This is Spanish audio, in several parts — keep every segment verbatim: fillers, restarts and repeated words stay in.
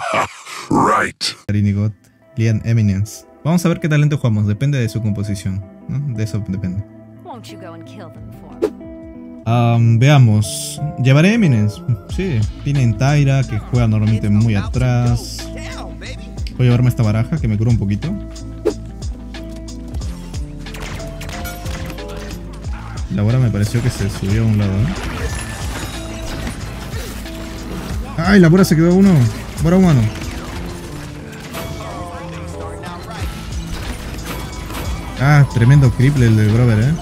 Right. Inigot, Lian Eminence. Vamos a ver qué talento jugamos, depende de su composición, ¿no? De eso depende. Um, veamos. Llevaré Eminence. Sí, tienen Tyra, que juega normalmente muy atrás. Voy a llevarme esta baraja que me cura un poquito. La bola me pareció que se subió a un lado, ¿eh? ¡Ay! La bola se quedó a uno. Bora humano. Ah, tremendo triple el de Grover, eh.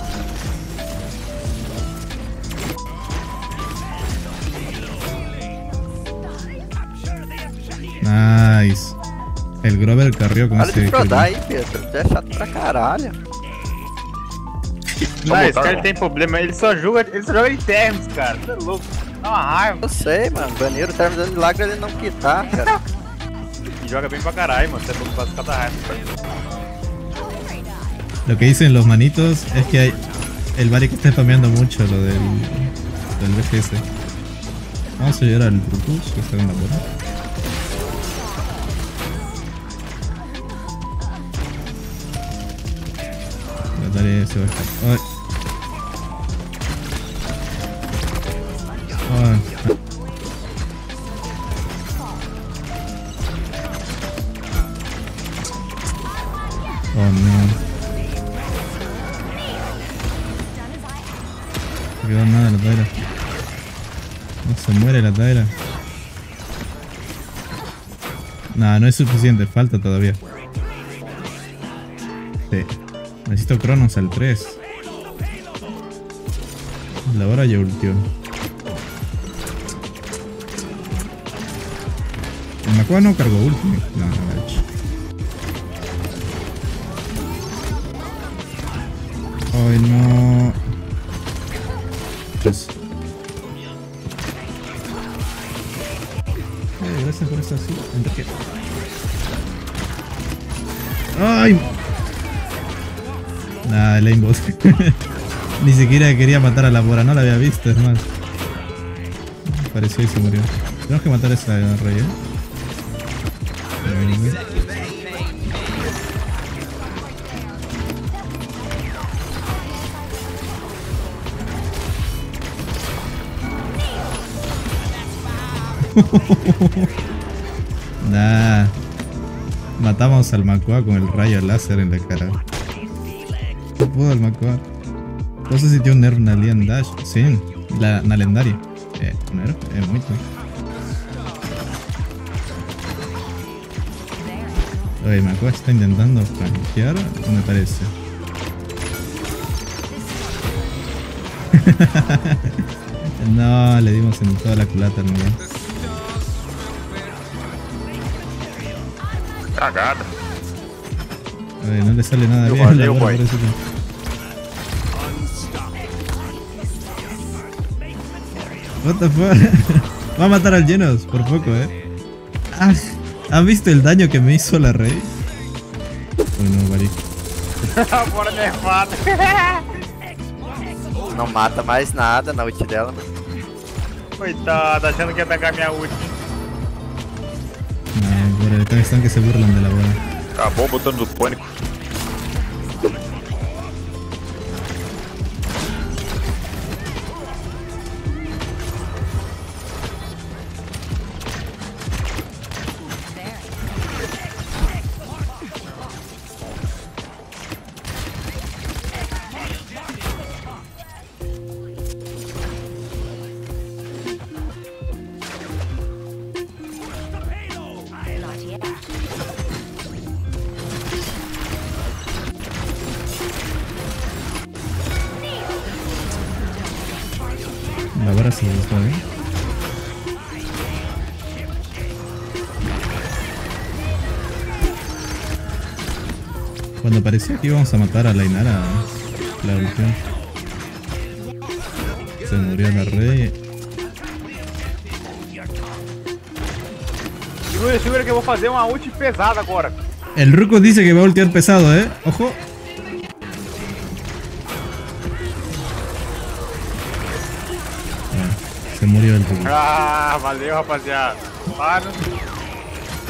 Nice. El Grover carrió com esse. Para de rodar aí, Pedro. Tu é chato pra caralho. Não, esse cara tem problema, ele só joga, ele só joga em termos, cara. Você é louco. Dá uma raiva. Eu sei, mano. Baneiro termos dando milagre ele não quitar, cara. E joga bem pra caralho, mano. Você é louco, faz cada raiva. Lo que dicen los manitos es que hay, el Bari que está spameando mucho lo del, del B G S. Vamos a llegar al Brutus que está en la bola. Dale, se va a escapar. Ay. Ay. Oh no. No quedó nada la Tyra. No se muere la Tyra. Nah, no es suficiente, falta todavía. Sí. Necesito Cronos al tres. La hora ya ultió. El Makua no cargó ultimate. No, no lo ha hecho. Ay, no. Pues. Eh, gracias por eso así. Enrique. ¡Ay! Nah, el aimbot. Ni siquiera quería matar a la Bora, no la había visto, es más. Apareció y se murió. Tenemos que matar a esa rey, ¿eh? Nah. Matamos al Makua con el rayo láser en la cara. No pudo el Makua. No sé si tiene un nerf na Lian Dash. Sí, la na lendaria. Eh, un nerf, es muy bueno. Oye, Makua está intentando flanquear, no me parece. No, le dimos en toda la culata al Makua. Cagada. Oye, no le sale nada Yo bien vale, la Bora, guay. parece que... What the fuck. Va a matar al Genos, por poco, eh. Ah, ¿has visto el daño que me hizo la Rey? Uy, no, Bari. Bora nerfado. Não mata mais nada na ult dela, mano. Coitada, achando que ia pegar minha ult. No, Bora, están, están que se burlan de la Bora. Acabou botando o pânico. La Bora se gustó, eh. Cuando parecía que íbamos a matar a la Inara, la evolución. Se murió la Rey. Segura, segura que eu vou fazer uma ult pesada agora. El Ruko dice que va a ultear pesado, eh. Ojo. Ah, se murió el Ruko. Ah, valeu, rapaziada. Para.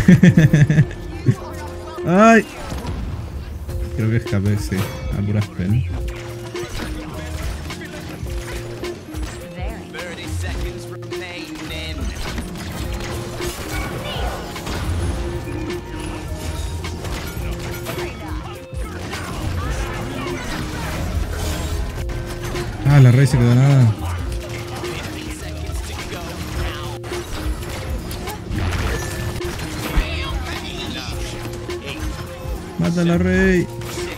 Ay. Creo que escapé, sí, a puras penas. Ah, la Rey se quedó nada. Mata a la Rey.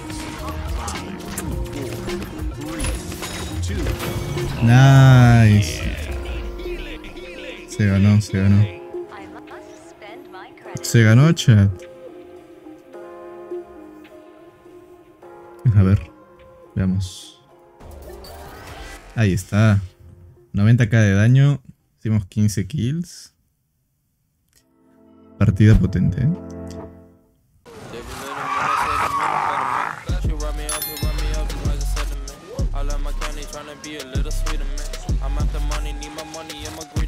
Nice. Se ganó, se ganó. Se ganó, chat. A ver, veamos. Ahí está. noventa k de daño. Hicimos quince kills. Partida potente, ¿eh? Be a little sweeter, man. I'm out the money, need my money, I'm a greedy